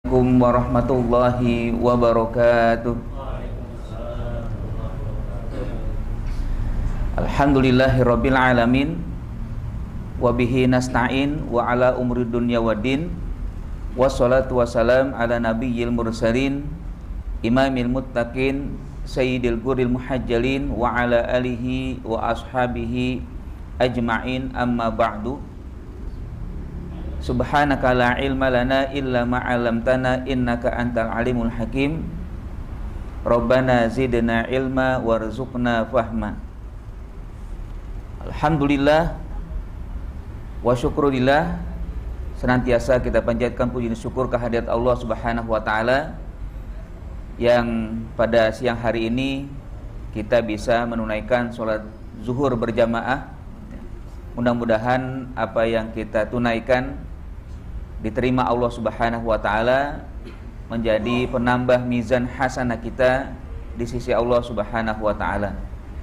Assalamualaikum warahmatullahi wabarakatuh. Alhamdulillahirabbil alamin wa bihi nasta'in wa ala umri dunya waddin wassalatu wassalam ala nabiyyil mursalin imamil muttaqin sayyidil ghurril muhajjalin wa ala alihi wa ashabihi ajma'in, amma ba'du. Subhanaka la ilma lana illa ma 'allamtana innaka antal alimul hakim. Rabbana zidna ilma warzuqna fahma. Alhamdulillah wa syukurillah, senantiasa kita panjatkan puji dan syukur kehadirat Allah Subhanahu wa taala yang pada siang hari ini kita bisa menunaikan sholat zuhur berjamaah. Mudah-mudahan apa yang kita tunaikan diterima Allah Subhanahu wa taala, menjadi penambah mizan hasanah kita di sisi Allah Subhanahu wa taala.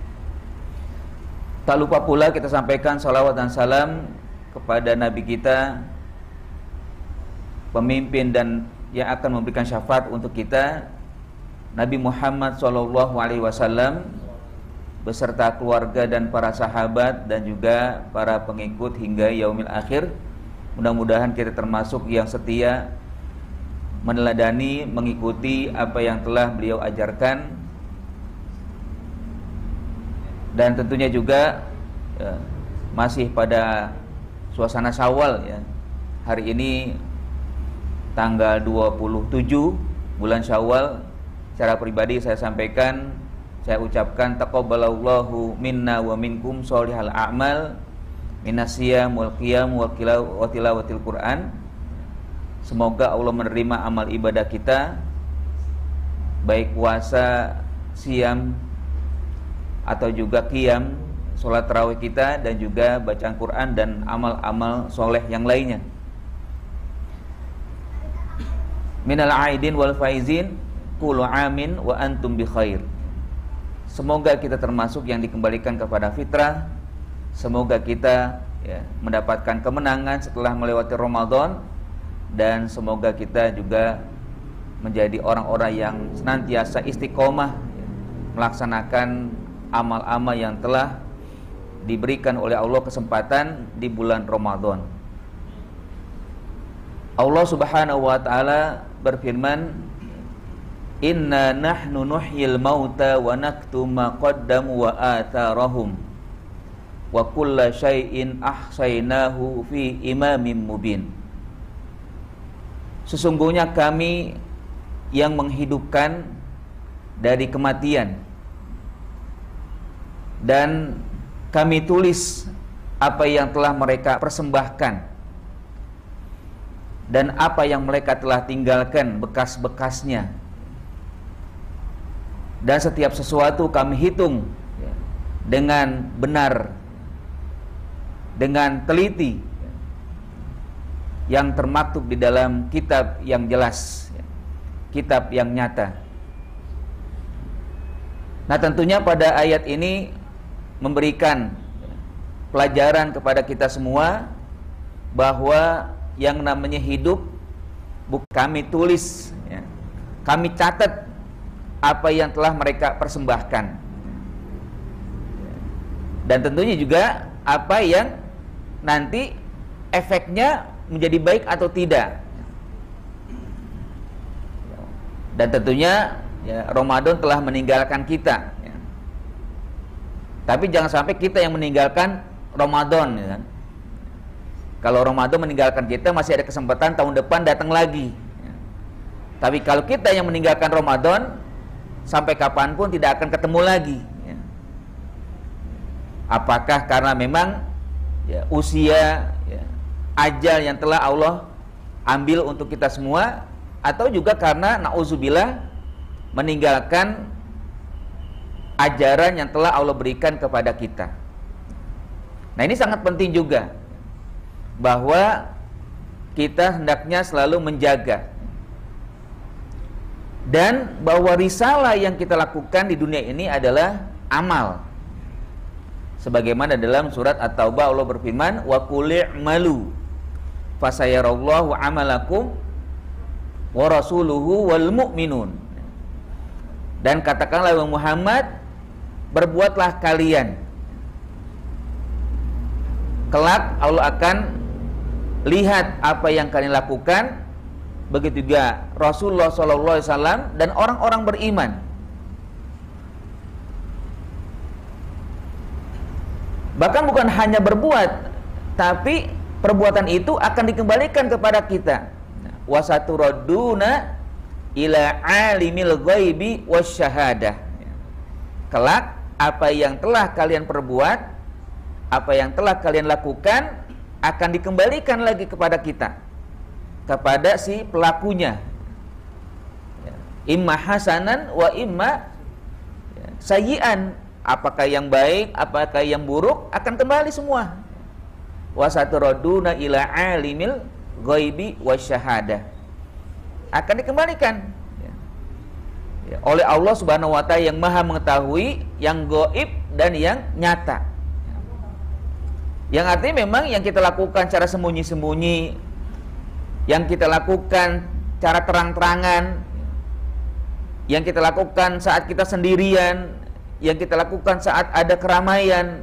Tak lupa pula kita sampaikan salawat dan salam kepada Nabi kita, pemimpin dan yang akan memberikan syafaat untuk kita, Nabi Muhammad SAW, beserta keluarga dan para sahabat dan juga para pengikut hingga yaumil akhir. Mudah-mudahan kita termasuk yang setia meneladani, mengikuti apa yang telah beliau ajarkan. Dan tentunya juga masih pada suasana Syawal ya. Hari ini tanggal 27 bulan Syawal. Secara pribadi saya sampaikan, saya ucapkan taqabbalallahu minna wa minkum sholihal a'mal minasyam wal qiyam wa tilawatil Quran. Semoga Allah menerima amal ibadah kita, baik puasa, siam atau juga qiyam, sholat tarawih kita, dan juga bacaan Quran dan amal-amal soleh yang lainnya. Minal aidin wal faizin kullu amin wa antum bi khair. Semoga kita termasuk yang dikembalikan kepada fitrah. Semoga kita mendapatkan kemenangan setelah melewati Ramadan, dan semoga kita juga menjadi orang-orang yang senantiasa istiqomah melaksanakan amal-amal yang telah diberikan oleh Allah kesempatan di bulan Ramadan. Allah Subhanahu wa taala berfirman, "Inna nahnu nuhyil mauta wa naktumu ma qaddamu wa atharahum wa kulla syai'in ahsainahu fi imamin mubin." Sesungguhnya kami yang menghidupkan dari kematian, dan kami tulis apa yang telah mereka persembahkan dan apa yang mereka telah tinggalkan bekas-bekasnya, dan setiap sesuatu kami hitung dengan benar, dengan teliti, yang termaktub di dalam kitab yang jelas, kitab yang nyata. Nah, tentunya pada ayat ini memberikan pelajaran kepada kita semua bahwa yang namanya hidup kami tulis, kami catat apa yang telah mereka persembahkan, dan tentunya juga apa yang nanti efeknya menjadi baik atau tidak. Dan tentunya Ramadan telah meninggalkan kita, tapi jangan sampai kita yang meninggalkan Ramadan, kan? Kalau Ramadan meninggalkan kita, masih ada kesempatan tahun depan datang lagi. Tapi kalau kita yang meninggalkan Ramadan, sampai kapanpun tidak akan ketemu lagi. Apakah karena memang usia, ajal yang telah Allah ambil untuk kita semua, atau juga karena na'udzubillah meninggalkan ajaran yang telah Allah berikan kepada kita. Nah, ini sangat penting juga, bahwa kita hendaknya selalu menjaga, dan bahwa risalah yang kita lakukan di dunia ini adalah amal. Sebagaimana dalam surat At-Taubah Allah berfirman, wa qul i'malu fasayarallahu amalakum wa rasuluhu wal mu'minun. Dan katakanlah Muhammad, berbuatlah kalian. Kelak Allah akan lihat apa yang kalian lakukan. Begitu juga Rasulullah SAW dan orang-orang beriman. Bahkan bukan hanya berbuat, tapi perbuatan itu akan dikembalikan kepada kita. Wasaturaduna ila alimil ghaibi wasyahadah. Kelak apa yang telah kalian perbuat, apa yang telah kalian lakukan akan dikembalikan lagi kepada kita, kepada si pelakunya. Imma hasanan wa imma sayyi'an. Apakah yang baik, apakah yang buruk, akan kembali semua. Wasaturaduna ila alimil ghaibi wasyahadah. Akan dikembalikan oleh Allah Subhanahu wa ta'ala yang maha mengetahui yang gaib dan yang nyata. Yang artinya memang yang kita lakukan cara sembunyi-sembunyi, yang kita lakukan cara terang-terangan, yang kita lakukan saat kita sendirian, yang kita lakukan saat ada keramaian,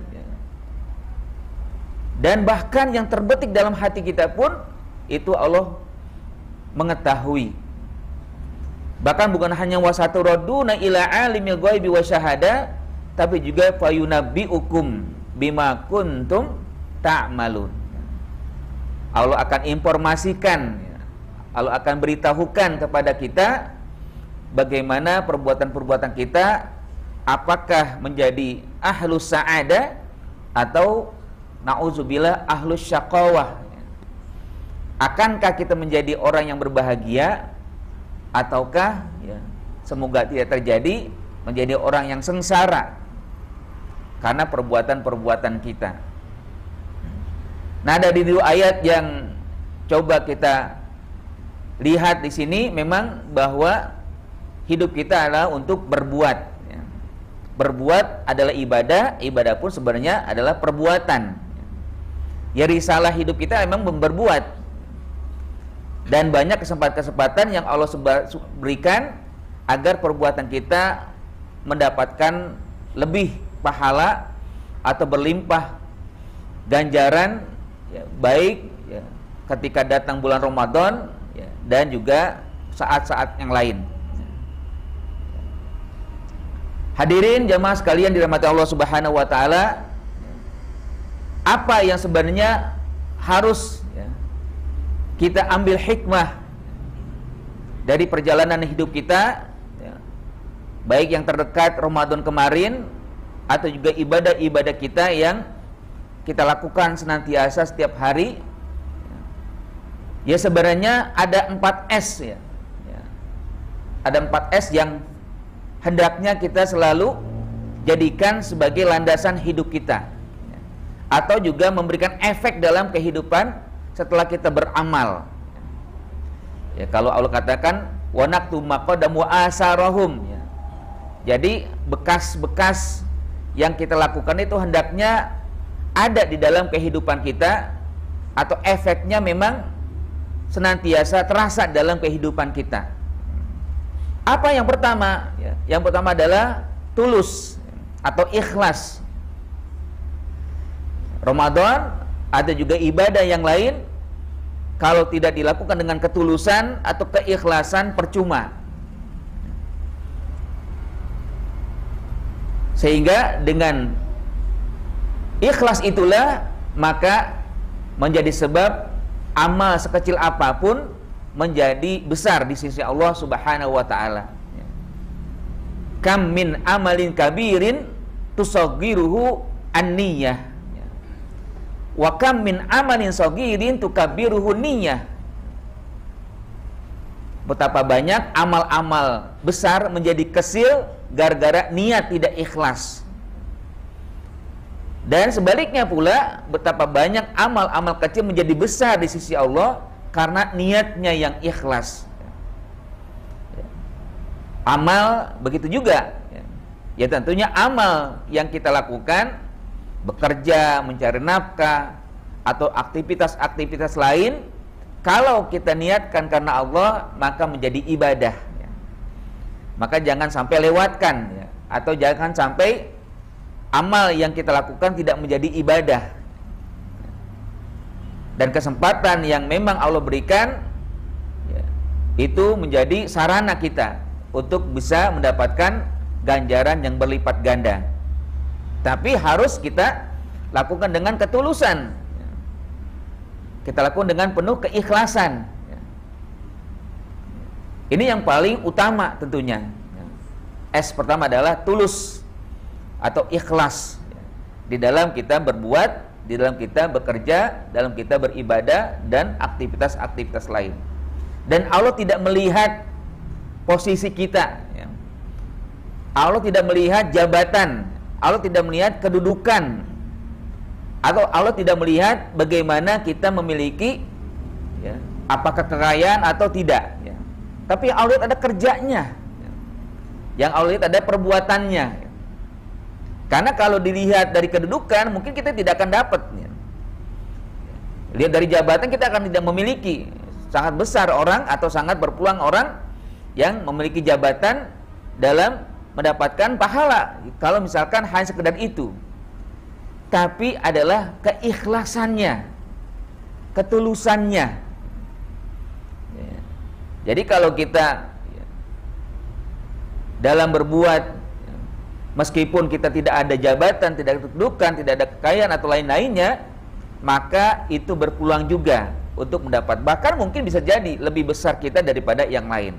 dan bahkan yang terbetik dalam hati kita pun itu Allah mengetahui. Bahkan bukan hanya wasaturaduna ila alimil ghaibi wasyahada, tapi juga fayunabbiukum bima kuntum ta'malun. Allah akan informasikan, Allah akan beritahukan kepada kita bagaimana perbuatan-perbuatan kita, apakah menjadi ahlus sa'adah atau na'udzubillah ahlus syaqawah. Akankah kita menjadi orang yang berbahagia, ataukah semoga tidak terjadi menjadi orang yang sengsara karena perbuatan-perbuatan kita. Nah, ada di dua ayat yang coba kita lihat di sini, memang bahwa hidup kita adalah untuk berbuat. Berbuat adalah ibadah, ibadah pun sebenarnya adalah perbuatan. Ya, risalah hidup kita memang berbuat. Dan banyak kesempatan-kesempatan yang Allah berikan agar perbuatan kita mendapatkan lebih pahala atau berlimpah ganjaran, baik ketika datang bulan Ramadan dan juga saat-saat yang lain. Hadirin jamaah sekalian dirahmati Allah Subhanahu wa ta'ala, apa yang sebenarnya harus kita ambil hikmah dari perjalanan hidup kita, baik yang terdekat Ramadan kemarin atau juga ibadah-ibadah kita yang kita lakukan senantiasa setiap hari. Ya, sebenarnya ada 4S ya. Ada 4S yang hendaknya kita selalu jadikan sebagai landasan hidup kita, atau juga memberikan efek dalam kehidupan setelah kita beramal. Ya, kalau Allah katakan wa naktu maqadamu asarahum, jadi bekas-bekas yang kita lakukan itu hendaknya ada di dalam kehidupan kita, atau efeknya memang senantiasa terasa dalam kehidupan kita. Apa yang pertama? Yang pertama adalah tulus atau ikhlas. Ramadan ada juga ibadah yang lain, kalau tidak dilakukan dengan ketulusan atau keikhlasan percuma. Sehingga dengan ikhlas itulah maka menjadi sebab amal sekecil apapun menjadi besar di sisi Allah Subhanahu wa ta'ala. Kam min amalin kabirin tusaggiruhu an-niyah, wa kam min amalin saghirin tukabbiruhu niyyah. Betapa banyak amal-amal besar menjadi kecil gara-gara niat tidak ikhlas. Dan sebaliknya pula, betapa banyak amal-amal kecil menjadi besar di sisi Allah karena niatnya yang ikhlas. Amal begitu juga. Ya, tentunya amal yang kita lakukan, bekerja, mencari nafkah, atau aktivitas-aktivitas lain kalau kita niatkan karena Allah, maka menjadi ibadah ya. Maka jangan sampai lewatkan ya. Atau jangan sampai amal yang kita lakukan tidak menjadi ibadah. Dan kesempatan yang memang Allah berikan ya, itu menjadi sarana kita untuk bisa mendapatkan ganjaran yang berlipat ganda. Tapi harus kita lakukan dengan ketulusan. Kita lakukan dengan penuh keikhlasan. Ini yang paling utama tentunya. S pertama adalah tulus atau ikhlas di dalam kita berbuat, di dalam kita bekerja, dalam kita beribadah dan aktivitas-aktivitas lain. Dan Allah tidak melihat posisi kita. Allah tidak melihat jabatan, Allah tidak melihat kedudukan, atau Allah tidak melihat bagaimana kita memiliki ya, apakah kekayaan atau tidak ya. Tapi yang Allah lihat ada kerjanya ya. Yang Allah lihat ada perbuatannya ya. Karena kalau dilihat dari kedudukan mungkin kita tidak akan dapat ya. Lihat dari jabatan kita akan tidak memiliki. Sangat besar orang atau sangat berpeluang orang yang memiliki jabatan dalam mendapatkan pahala kalau misalkan hanya sekedar itu. Tapi adalah keikhlasannya, ketulusannya ya. Jadi kalau kita ya, dalam berbuat ya, meskipun kita tidak ada jabatan, tidak ada kedudukan, tidak ada kekayaan atau lain-lainnya, maka itu berpeluang juga untuk mendapat, bahkan mungkin bisa jadi lebih besar kita daripada yang lain.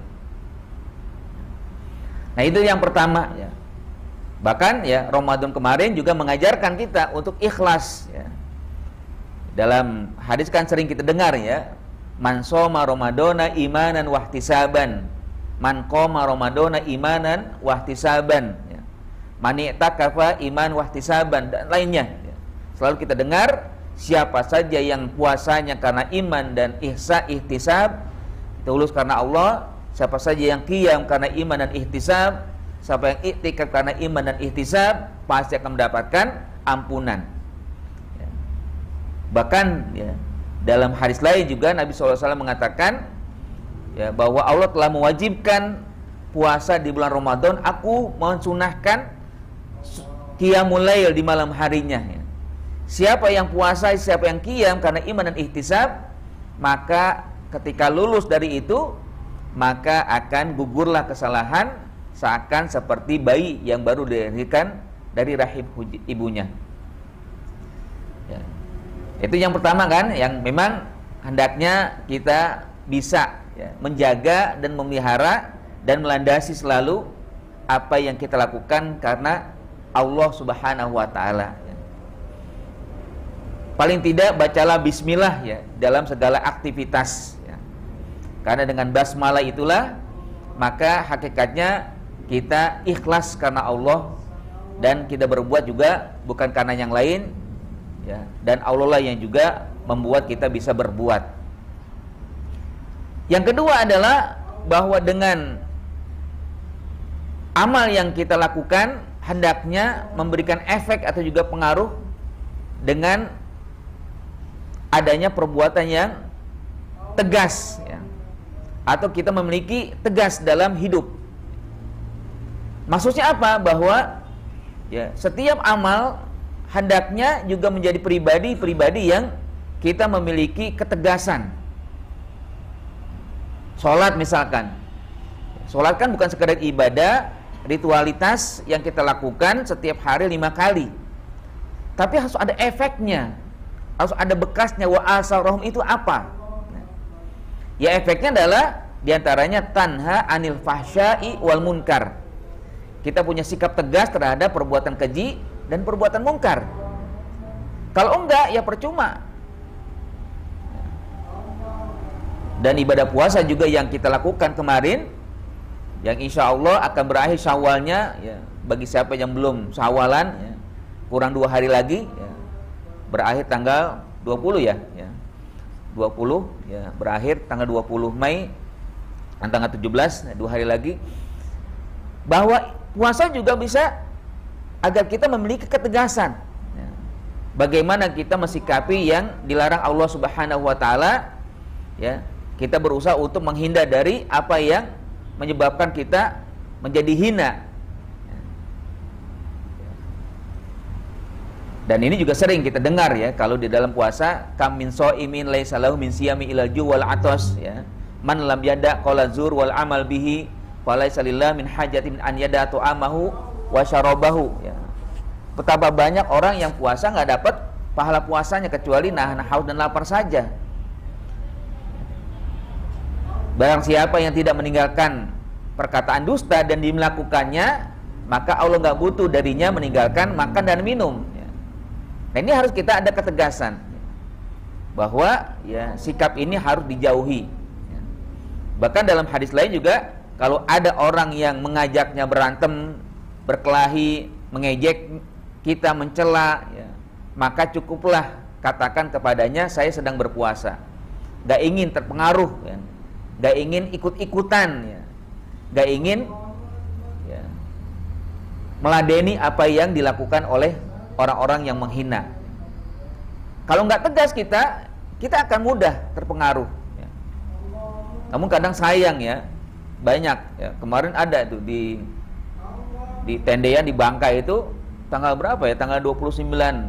Nah itu yang pertama ya. Bahkan ya Ramadan kemarin juga mengajarkan kita untuk ikhlas ya. Dalam hadis kan sering kita dengar ya, man shoma ramadhana imanan wahtisaban, man qoma ramadhana imanan wahtisaban ya. Man i'takafa iman wahtisaban dan lainnya ya. Selalu kita dengar siapa saja yang puasanya karena iman dan ihtisab, tulus karena Allah, siapa saja yang qiyam karena iman dan ihtisab, siapa yang iktikaf karena iman dan ihtisab, pasti akan mendapatkan ampunan ya. Bahkan ya, dalam hadis lain juga Nabi SAW mengatakan ya, bahwa Allah telah mewajibkan puasa di bulan Ramadan. Aku mensunahkan qiyamul lail di malam harinya ya. Siapa yang puasa, siapa yang qiyam karena iman dan ihtisab, maka ketika lulus dari itu, maka akan gugurlah kesalahan seakan seperti bayi yang baru dilahirkan dari rahim ibunya ya. Itu yang pertama kan, yang memang hendaknya kita bisa ya, menjaga dan memelihara dan melandasi selalu apa yang kita lakukan karena Allah Subhanahu wa Ta'ala ya. Paling tidak bacalah bismillah ya dalam segala aktivitas ya. Karena dengan basmalah itulah maka hakikatnya kita ikhlas karena Allah dan kita berbuat juga bukan karena yang lain ya, dan Allah lah yang juga membuat kita bisa berbuat. Yang kedua adalah bahwa dengan amal yang kita lakukan hendaknya memberikan efek atau juga pengaruh dengan adanya perbuatan yang tegas ya. Atau kita memiliki tegas dalam hidup. Maksudnya apa? Bahwa ya, setiap amal hendaknya juga menjadi pribadi yang kita memiliki ketegasan. Sholat misalkan, sholat kan bukan sekedar ibadah, ritualitas yang kita lakukan setiap hari 5 kali, tapi harus ada efeknya, harus ada bekasnya. Wa asarahum itu apa? Ya efeknya adalah diantaranya tanha anil fahsya'i wal munkar. Kita punya sikap tegas terhadap perbuatan keji dan perbuatan mungkar. Kalau enggak, ya percuma. Dan ibadah puasa juga yang kita lakukan kemarin, yang insya Allah akan berakhir Syawalnya ya, bagi siapa yang belum Syawalan ya, kurang 2 hari lagi ya, berakhir tanggal 20 ya, 20 ya, berakhir tanggal 20 Mei dan tanggal 17 2 hari lagi. Bahwa puasa juga bisa agar kita memiliki ketegasan ya. Bagaimana kita mensikapi yang dilarang Allah Subhanahu wa Ta'ala ya, kita berusaha untuk menghindar dari apa yang menyebabkan kita menjadi hina. Dan ini juga sering kita dengar ya, kalau di dalam puasa, kam min shaimin laisa lahu min siyami ilal ju' wal atas, ya. Man lam yada qala zur wal amal bihi falaisa lillahi min hajatin an yada tu'amahu wa syarabahu, ya. Betapa banyak orang yang puasa nggak dapat pahala puasanya kecuali nahan haus dan lapar saja. Barang siapa yang tidak meninggalkan perkataan dusta dan melakukannya, maka Allah nggak butuh darinya meninggalkan makan dan minum. Nah, ini harus kita ada ketegasan bahwa ya sikap ini harus dijauhi. Bahkan dalam hadis lain juga, kalau ada orang yang mengajaknya berantem, berkelahi, mengejek kita, mencela, ya, maka cukuplah katakan kepadanya, saya sedang berpuasa, gak ingin terpengaruh, ya, gak ingin ikut-ikutan, ya, gak ingin ya, meladeni apa yang dilakukan oleh orang-orang yang menghina. Kalau nggak tegas kita akan mudah terpengaruh, ya. Namun kadang sayang ya, banyak ya. Kemarin ada tuh di Tendean di Bangka itu tanggal berapa ya? Tanggal 29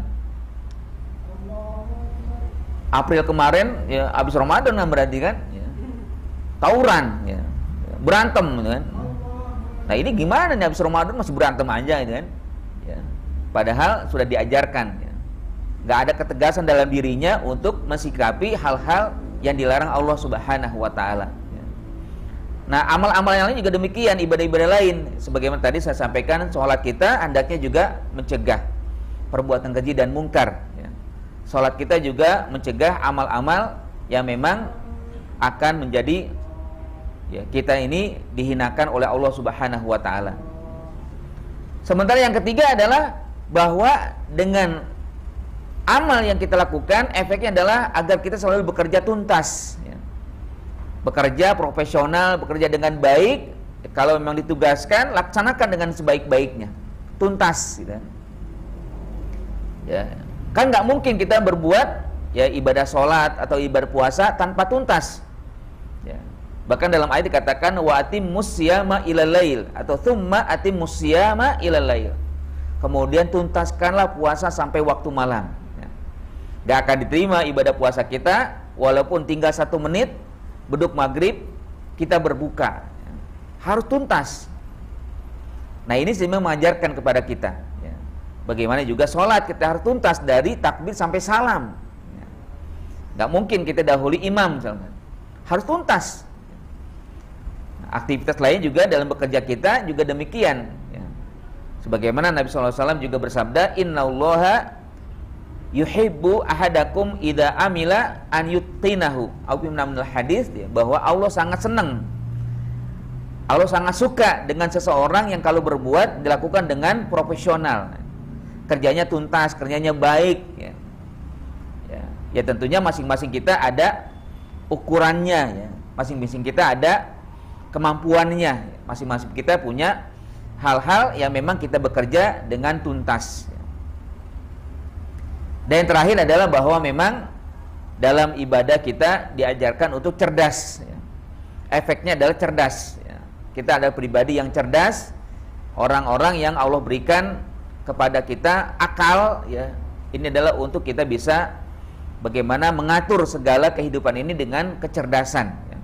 April kemarin ya, habis Ramadan kan berarti kan, ya. Tawuran ya. Berantem kan. Nah, ini gimana nih habis Ramadan masih berantem aja gitu kan. Ya. Padahal sudah diajarkan, ya. Gak ada ketegasan dalam dirinya untuk mensikapi hal-hal yang dilarang Allah Subhanahu wa Ta'ala, ya. Nah, amal-amal yang lain juga demikian, ibadah-ibadah lain. Sebagaimana tadi saya sampaikan, sholat kita hendaknya juga mencegah perbuatan keji dan mungkar, ya. Sholat kita juga mencegah amal-amal yang memang akan menjadi, ya, kita ini dihinakan oleh Allah Subhanahu wa Ta'ala. Sementara yang ketiga adalah bahwa dengan amal yang kita lakukan, efeknya adalah agar kita selalu bekerja tuntas, ya. Bekerja profesional, bekerja dengan baik. Kalau memang ditugaskan, laksanakan dengan sebaik-baiknya, tuntas, gitu. Ya, kan nggak mungkin kita berbuat ya ibadah sholat atau ibadah puasa tanpa tuntas, ya. Bahkan dalam ayat dikatakan wa atimmus siyama ilal lail atau tsumma atimmus siyama ilal lail. Kemudian tuntaskanlah puasa sampai waktu malam, ya. Gak akan diterima ibadah puasa kita walaupun tinggal 1 menit beduk maghrib kita berbuka, ya. Harus tuntas. Nah, ini sih mengajarkan kepada kita, ya. Bagaimana juga sholat kita harus tuntas dari takbir sampai salam, ya. Gak mungkin kita dahului imam misalkan. Harus tuntas. Aktivitas lain juga dalam bekerja kita juga demikian, ya. Sebagaimana Nabi SAW juga bersabda, innallaha yuhibbu ahadakum idza amila an yutqinahu. Al hadis, ya, bahwa Allah sangat senang, Allah sangat suka dengan seseorang yang kalau berbuat dilakukan dengan profesional, kerjanya tuntas, kerjanya baik, ya. Ya tentunya masing-masing kita ada ukurannya, ya. Masing-masing kita ada kemampuannya, masing-masing kita punya hal-hal yang memang kita bekerja dengan tuntas. Dan yang terakhir adalah bahwa memang dalam ibadah kita diajarkan untuk cerdas, ya. Efeknya adalah cerdas, ya. Kita adalah pribadi yang cerdas, orang-orang yang Allah berikan kepada kita akal, ya. Ini adalah untuk kita bisa bagaimana mengatur segala kehidupan ini dengan kecerdasan, ya.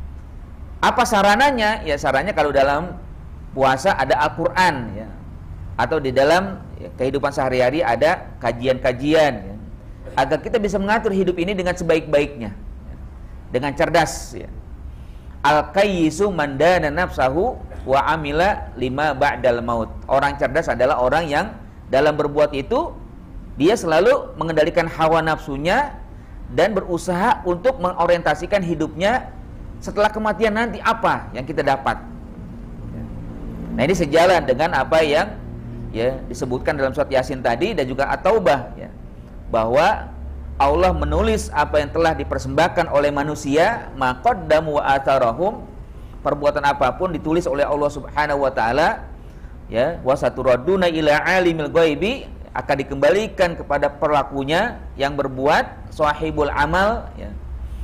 Apa sarananya? Ya sarannya kalau dalam puasa ada Al-Quran, ya. Atau di dalam, ya, kehidupan sehari-hari ada kajian-kajian, ya. Agar kita bisa mengatur hidup ini dengan sebaik-baiknya, ya. Dengan cerdas, ya. Al-qayyisu man dana nafsahu wa amila lima ba'dal maut. Orang cerdas adalah orang yang dalam berbuat itu dia selalu mengendalikan hawa nafsunya dan berusaha untuk mengorientasikan hidupnya setelah kematian nanti apa yang kita dapat. Nah, ini sejalan dengan apa yang, ya, disebutkan dalam surat Yasin tadi dan juga At-Taubah, ya, bahwa Allah menulis apa yang telah dipersembahkan oleh manusia, maqaddamu wa atharahum, perbuatan apapun ditulis oleh Allah Subhanahu wa Ta'ala, ya, wa saturaduna ila alimil ghaibi, akan dikembalikan kepada pelakunya yang berbuat, sahibul amal, ya.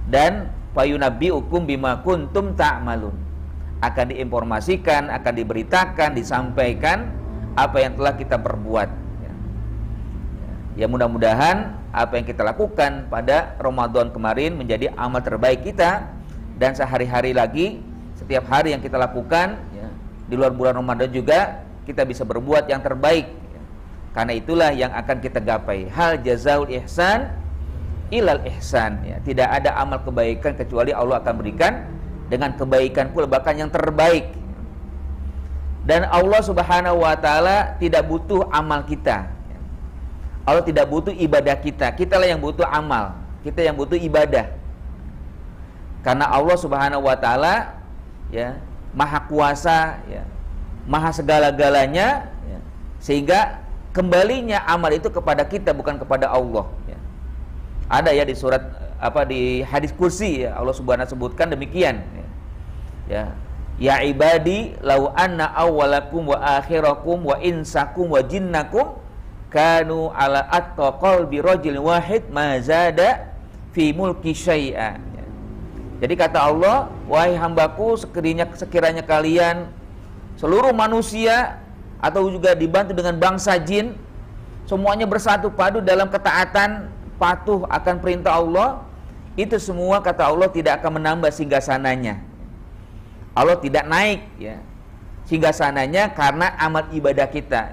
dan fayunabbiukum bima kuntum ta'malun. Akan diinformasikan, akan diberitakan, disampaikan apa yang telah kita perbuat. Ya, mudah-mudahan apa yang kita lakukan pada Ramadan kemarin menjadi amal terbaik kita, dan sehari-hari lagi, setiap hari yang kita lakukan ya, di luar bulan Ramadan juga kita bisa berbuat yang terbaik ya. Karena itulah yang akan kita gapai. Hal jazaul ihsan ilal ihsan ya. Tidak ada amal kebaikan kecuali Allah akan berikan dengan kebaikan pula, bahkan yang terbaik. Dan Allah Subhanahu wa taala tidak butuh amal kita. Allah tidak butuh ibadah kita. Kitalah yang butuh amal. Kita yang butuh ibadah. Karena Allah Subhanahu wa taala ya, Maha Kuasa ya, Maha segala-galanya ya, sehingga kembalinya amal itu kepada kita, bukan kepada Allah ya. Ada ya di surat di hadis kursi ya, Allah Subhanahu sebutkan demikian ya. Ya ibadi lau anna awwalakum wa akhirakum wa insakum wa jinnakum kanu ala atqa qalbi rajulin wahid ma zada fi mulki syai'a ya. Jadi kata Allah, wahai hambaku, sekiranya kalian seluruh manusia atau juga dibantu dengan bangsa jin, semuanya bersatu padu dalam ketaatan, patuh akan perintah Allah, itu semua kata Allah tidak akan menambah singgasananya. Allah tidak naik ya singgasananya karena amal ibadah kita.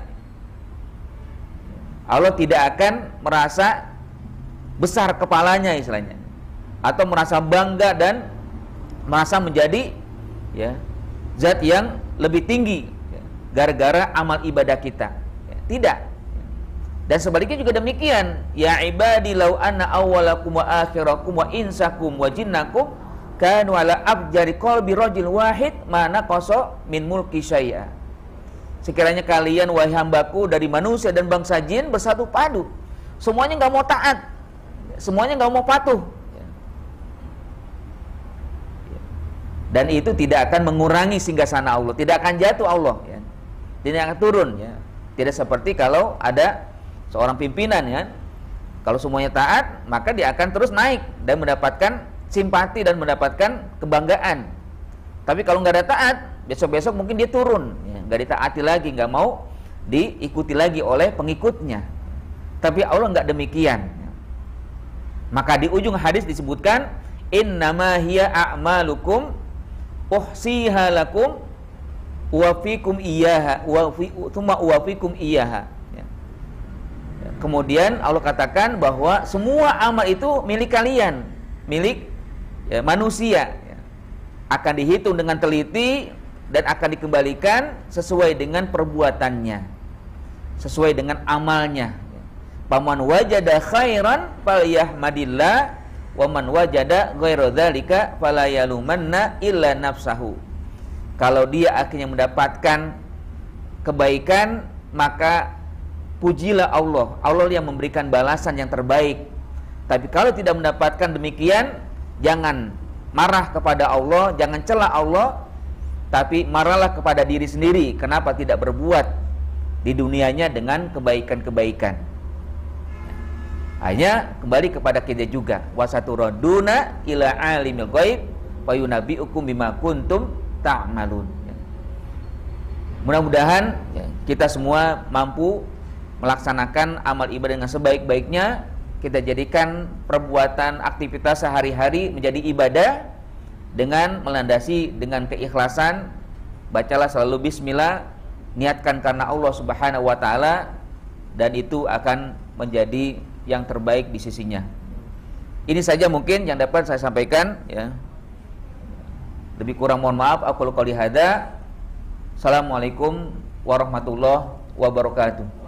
Allah tidak akan merasa besar kepalanya istilahnya, atau merasa bangga dan merasa menjadi ya zat yang lebih tinggi ya, gara-gara amal ibadah kita ya, tidak. Dan sebaliknya juga demikian. Ya ibadi lau anna awwalakum wa akhirakum wa insakum wa jinnakum kanu ala abjari qalbi rajul wahid mana koso min mulki syai'a. Sekiranya kalian wahai hambaku dari manusia dan bangsa jin bersatu padu, semuanya nggak mau taat, semuanya nggak mau patuh, dan itu tidak akan mengurangi singgasana Allah, tidak akan jatuh Allah ya, tidak akan turun ya. Tidak seperti kalau ada seorang pimpinan ya, kalau semuanya taat maka dia akan terus naik dan mendapatkan simpati dan mendapatkan kebanggaan. Tapi kalau nggak ada taat, besok-besok mungkin dia turun ya, nggak ditaati lagi, nggak mau diikuti lagi oleh pengikutnya. Tapi Allah nggak demikian. Maka di ujung hadis disebutkan innama hiya a'malukum uhsiha lakum wa fikum iyyaha wa thumma uwafikum iyyaha ya. Kemudian Allah katakan bahwa semua amal itu milik kalian, milik ya, manusia ya, akan dihitung dengan teliti dan akan dikembalikan sesuai dengan perbuatannya, sesuai dengan amalnya. Paman wajada khairan falyahmadillah wa man wajada ghairu dzalika fala yalumanna illa nafsahu. Kalau dia akhirnya mendapatkan kebaikan, maka pujilah Allah. Allah yang memberikan balasan yang terbaik. Tapi kalau tidak mendapatkan demikian, jangan marah kepada Allah, jangan cela Allah, tapi marahlah kepada diri sendiri. Kenapa tidak berbuat di dunianya dengan kebaikan-kebaikan? Hanya kembali kepada kita juga. Wasaturaduna ila alimil ghaib fayunabbiukum bima kuntum ta'malun. Mudah-mudahan kita semua mampu melaksanakan amal ibadah dengan sebaik-baiknya. Kita jadikan perbuatan aktivitas sehari-hari menjadi ibadah dengan melandasi dengan keikhlasan. Bacalah selalu bismillah, niatkan karena Allah Subhanahu wa taala, dan itu akan menjadi yang terbaik di sisinya. Ini saja mungkin yang dapat saya sampaikan ya. Lebih kurang mohon maaf. Aku qouli hadza. Assalamualaikum warahmatullahi wabarakatuh.